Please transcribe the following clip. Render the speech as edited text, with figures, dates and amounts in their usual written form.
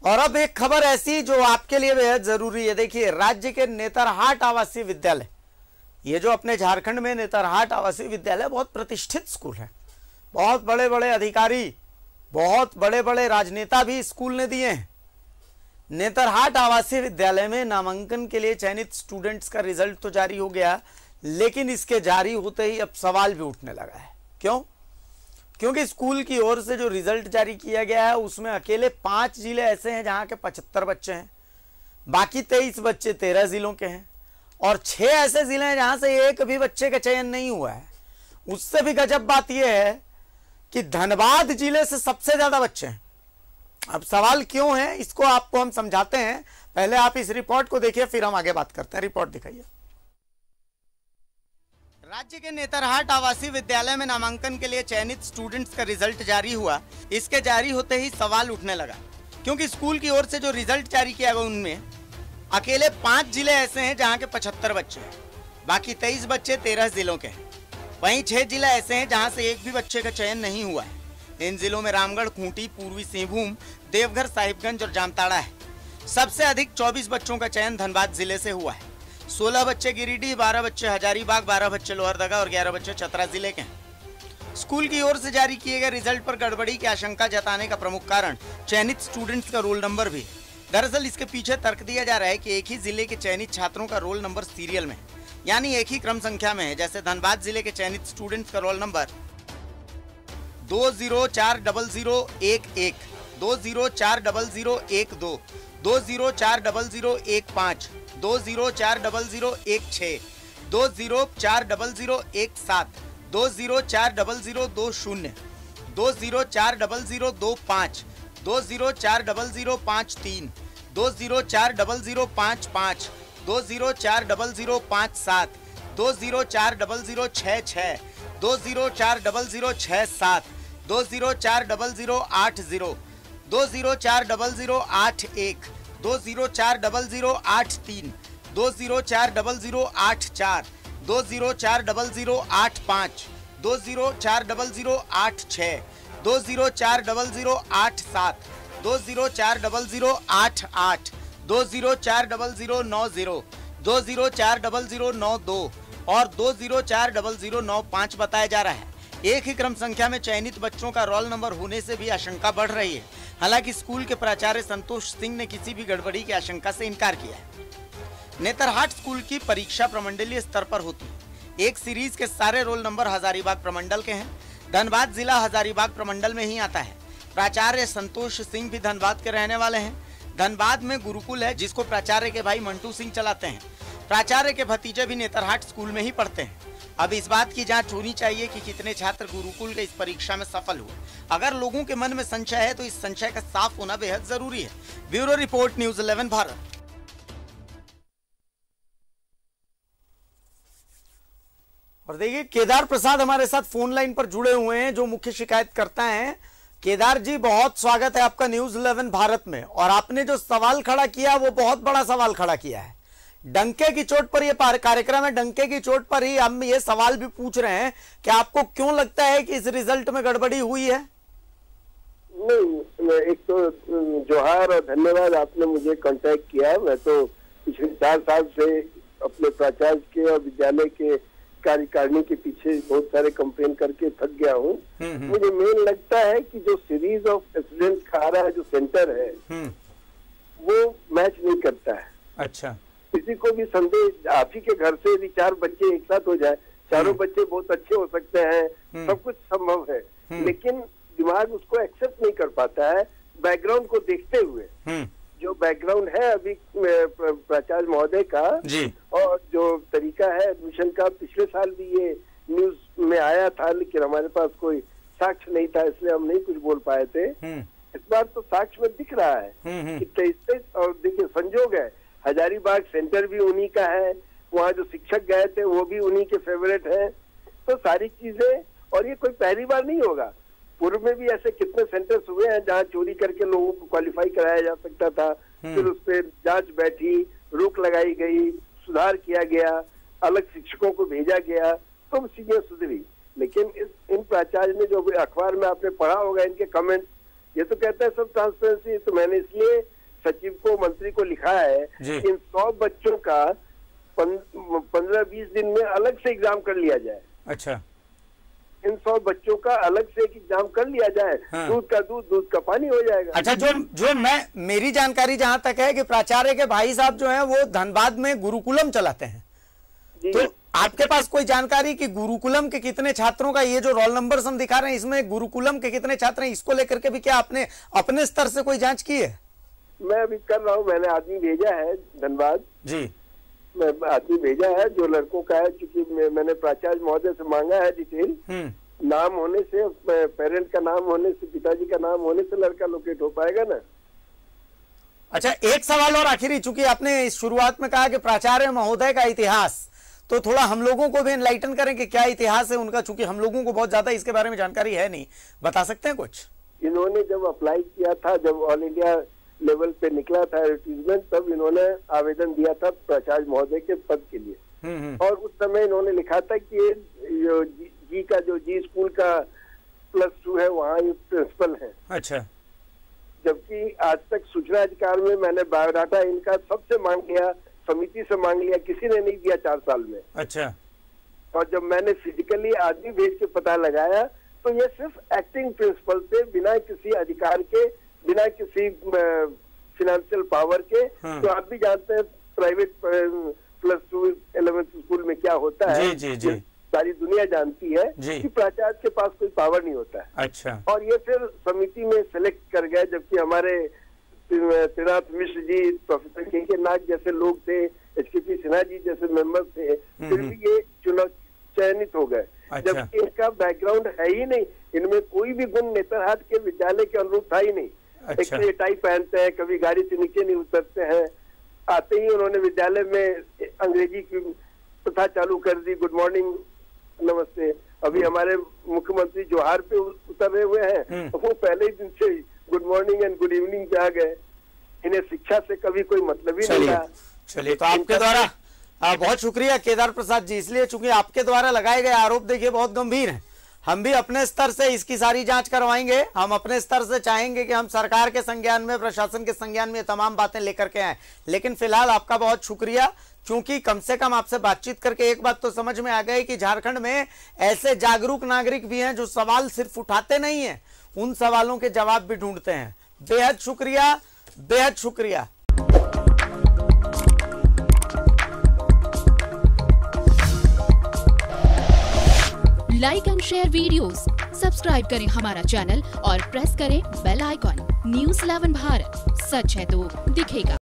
और अब एक खबर ऐसी जो आपके लिए बेहद जरूरी है। देखिए, राज्य के नेतरहाट आवासीय विद्यालय, ये जो अपने झारखंड में नेतरहाट आवासीय विद्यालय बहुत प्रतिष्ठित स्कूल है। बहुत बड़े बड़े अधिकारी, बहुत बड़े बड़े राजनेता भी स्कूल ने दिए हैं। नेतरहाट आवासीय विद्यालय में नामांकन के लिए चयनित स्टूडेंट्स का रिजल्ट तो जारी हो गया, लेकिन इसके जारी होते ही अब सवाल भी उठने लगा है। क्यों? क्योंकि स्कूल की ओर से जो रिजल्ट जारी किया गया है उसमें अकेले 5 जिले ऐसे हैं जहां के 75 बच्चे हैं, बाकी 23 बच्चे 13 जिलों के हैं, और 6 ऐसे जिले हैं जहां से एक भी बच्चे का चयन नहीं हुआ है। उससे भी गजब बात यह है कि धनबाद जिले से सबसे ज्यादा बच्चे हैं। अब सवाल क्यों है, इसको आपको हम समझाते हैं। पहले आप इस रिपोर्ट को देखिए, फिर हम आगे बात करते हैं। रिपोर्ट दिखाइए। राज्य के नेतरहाट आवासीय विद्यालय में नामांकन के लिए चयनित स्टूडेंट्स का रिजल्ट जारी हुआ। इसके जारी होते ही सवाल उठने लगा, क्योंकि स्कूल की ओर से जो रिजल्ट जारी किया गया उनमें अकेले 5 जिले ऐसे हैं जहां के 75 बच्चे हैं, बाकी 23 बच्चे 13 जिलों के हैं। वहीं 6 जिले ऐसे हैं जहां से एक भी बच्चे का चयन नहीं हुआ है। इन जिलों में रामगढ़, खूंटी, पूर्वी सिंहभूम, देवघर, साहिबगंज और जामताड़ा है। सबसे अधिक 24 बच्चों का चयन धनबाद जिले से हुआ है। 16 बच्चे गिरिडीह, 12 बच्चे हजारीबाग, 12 बच्चे लोहरदगा और 11 बच्चे चतरा जिले के हैं। स्कूल की ओर से जारी किए गए रिजल्ट पर गड़बड़ी की आशंका जताने का प्रमुख कारण चयनित स्टूडेंट्स का रोल नंबर भी। दरअसल इसके पीछे तर्क दिया जा रहा है कि एक ही जिले के चयनित छात्रों का रोल नंबर सीरियल में, यानी एक ही क्रम संख्या में है। जैसे धनबाद जिले के चयनित स्टूडेंट्स का रोल नंबर 20400011, 20400012, 20400015, 20400016, 20400017, 20400020, 20400025, 20400053, 20400055, 20400057, 20400066, 20400067, 20400080, 20400081, 20400083, 20400084, 20400085, 20400086, 20400087, 20400088, 20400090, 20400092 और 20400095 बताया जा रहा है। एक ही क्रम संख्या में चयनित बच्चों का रोल नंबर होने से भी आशंका बढ़ रही है। हालांकि स्कूल के प्राचार्य संतोष सिंह ने किसी भी गड़बड़ी की आशंका से इनकार किया है। नेतरहाट स्कूल की परीक्षा प्रमंडलीय स्तर पर होती है। एक सीरीज के सारे रोल नंबर हजारीबाग प्रमंडल के हैं। धनबाद जिला हजारीबाग प्रमंडल में ही आता है। प्राचार्य संतोष सिंह भी धनबाद के रहने वाले हैं। धनबाद में गुरुकुल है, जिसको प्राचार्य के भाई मंटू सिंह चलाते हैं। प्राचार्य के भतीजे भी नेतरहाट स्कूल में ही पढ़ते हैं। अब इस बात की जांच होनी चाहिए कि कितने छात्र गुरुकुल के इस परीक्षा में सफल हुए। अगर लोगों के मन में संशय है तो इस संशय का साफ होना बेहद जरूरी है। Bureau report, news 11 Bharat. और देखिए, केदार प्रसाद हमारे साथ फोन लाइन पर जुड़े हुए हैं, जो मुख्य शिकायतकर्ता हैं। केदार जी, बहुत स्वागत है आपका न्यूज़ 11 भारत में। और आपने जो सवाल खड़ा किया वो बहुत बड़ा सवाल खड़ा किया है। डंके की चोट पर ये कार्यक्रम है। डंके की चोट पर ही हम ये सवाल भी पूछ रहे हैं कि आपको क्यों लगता है कि इस रिजल्ट में गड़बड़ी हुई है? नहीं, एक तो जोहार और धन्यवाद, आपने मुझे कांटेक्ट किया। मैं तो पिछले 4 साल से अपने प्राचार्य के और विद्यालय के कार्यकारिणी के पीछे बहुत सारे कंप्लेन करके थक गया हूँ। मुझे मेन लगता है कि जो सीरीज ऑफ एक्सीडेंट खा रहा है, जो सेंटर है, वो मैच नहीं करता है। अच्छा, किसी को भी संदेह, आप ही के घर से यदि 4 बच्चे एक साथ हो जाए, चारों बच्चे बहुत अच्छे हो सकते हैं, सब कुछ संभव है, लेकिन दिमाग उसको एक्सेप्ट नहीं कर पाता है बैकग्राउंड को देखते हुए। जो बैकग्राउंड है अभी प्राचार्य महोदय का और जो तरीका है एडमिशन का, पिछले साल भी ये न्यूज में आया था, लेकिन हमारे पास कोई साक्ष्य नहीं था, इसलिए हम नहीं कुछ बोल पाए थे। इस बार तो साक्ष्य में दिख रहा है कि 23, और देखिए संजोग है, हजारीबाग सेंटर भी उन्हीं का है, वहाँ जो शिक्षक गए थे वो भी उन्हीं के फेवरेट है। तो सारी चीजें, और ये कोई पहली बार नहीं होगा, पूर्व में भी ऐसे कितने सेंटर्स हुए हैं जहाँ चोरी करके लोगों को क्वालिफाई कराया जा सकता था, फिर उस पर जांच बैठी, रोक लगाई गई, सुधार किया गया, अलग शिक्षकों को भेजा गया, तो चीजें सुधरी। लेकिन इन प्राचार्य ने जो अखबार में आपने पढ़ा होगा इनके कमेंट, ये तो कहता है सब ट्रांसपेरेंसी। तो मैंने इसलिए सचिव को, मंत्री को लिखा है कि इन 100 बच्चों का 15-20 दिन में अलग से एग्जाम कर लिया जाए। अच्छा, इन 100 बच्चों का अलग से एक एग्जाम कर लिया जाए। हाँ। दूध का दूध, दूध का पानी हो जाएगा। अच्छा, जो मेरी जानकारी जहां तक है कि प्राचार्य के भाई साहब जो हैं वो धनबाद में गुरुकुलम चलाते हैं, तो आपके पास कोई जानकारी कि गुरुकुलम के कितने छात्रों का, ये जो रोल नंबर हम दिखा रहे हैं इसमें गुरुकुलम के कितने छात्र हैं, इसको लेकर के भी क्या आपने अपने स्तर से कोई जांच की है? मैं अभी कर रहा हूँ, मैंने आदमी भेजा है धनबाद जी, मैं आदमी भेजा है जो लड़कों का है, क्योंकि मैंने प्राचार्य महोदय से मांगा है डिटेल। नाम होने से, पेरेंट का नाम होने से, पिताजी का नाम होने से लड़का लोकेट हो पाएगा ना। अच्छा, एक सवाल और आखिरी, चूंकि आपने शुरुआत में कहा कि प्राचार्य महोदय का इतिहास, तो थोड़ा हम लोगों को भी एनलाइटन करें कि क्या इतिहास है उनका, चूंकि हम लोगों को बहुत ज्यादा इसके बारे में जानकारी है नहीं, बता सकते हैं कुछ? इन्होंने जब अप्लाई किया था, जब ऑल इंडिया लेवल पे निकला था एडवर्टीजमेंट, तब इन्होंने आवेदन दिया था प्राचार्य महोदय के पद के लिए। और उस समय इन्होंने लिखा था कि जी स्कूल का +2 है, वहाँ ये प्रिंसिपल है। अच्छा, जबकि आज तक सूचना अधिकार में मैंने बायोडाटा इनका सबसे मांग लिया, समिति से मांग लिया, किसी ने नहीं दिया 4 साल में। अच्छा, और जब मैंने फिजिकली आदमी भेज के पता लगाया तो ये सिर्फ एक्टिंग प्रिंसिपल थे, बिना किसी अधिकार के, बिना किसी फिनेंशियल पावर के। तो आप भी जानते हैं प्राइवेट +2 11th स्कूल में क्या होता है। जी। सारी दुनिया जानती है कि प्राचार्य के पास कोई पावर नहीं होता है। अच्छा, और ये फिर समिति में सिलेक्ट कर गए, जबकि हमारे त्रिनाथ मिश्र जी, प्रोफेसर के नाग जैसे लोग थे, HKP सिन्हा जी जैसे मेंबर थे, फिर भी ये चुनाव चयनित हो गए। अच्छा। जबकि इनका बैकग्राउंड है ही नहीं, इनमें कोई भी गुण नेतरहाट के विद्यालय के अनुरूप था ही नहीं। अच्छा। एक टाई पहनते हैं, कभी गाड़ी से नीचे नहीं उतरते हैं, आते ही उन्होंने विद्यालय में अंग्रेजी की प्रथा चालू कर दी, गुड मॉर्निंग, नमस्ते। अभी हमारे मुख्यमंत्री जोहार पे उतरे हुए हैं, वो पहले ही दिन से good morning and good evening पे आ गए। इन्हें शिक्षा से कभी कोई मतलब ही नहीं था। चलिए, तो आपके द्वारा बहुत शुक्रिया केदार प्रसाद जी, इसलिए चूंकि आपके द्वारा लगाए गए आरोप देखिए बहुत गंभीर हैं, हम भी अपने स्तर से इसकी सारी जांच करवाएंगे। हम अपने स्तर से चाहेंगे कि हम सरकार के संज्ञान में, प्रशासन के संज्ञान में तमाम बातें लेकर के आए, लेकिन फिलहाल आपका बहुत शुक्रिया, क्योंकि कम से कम आपसे बातचीत करके एक बात तो समझ में आ गई कि झारखंड में ऐसे जागरूक नागरिक भी हैं जो सवाल सिर्फ उठाते नहीं हैं, उन सवालों के जवाब भी ढूंढते हैं। बेहद शुक्रिया, बेहद शुक्रिया। Like and share videos, subscribe करें हमारा चैनल और प्रेस करें बेल आइकॉन। News 11 भारत, सच है तो दिखेगा।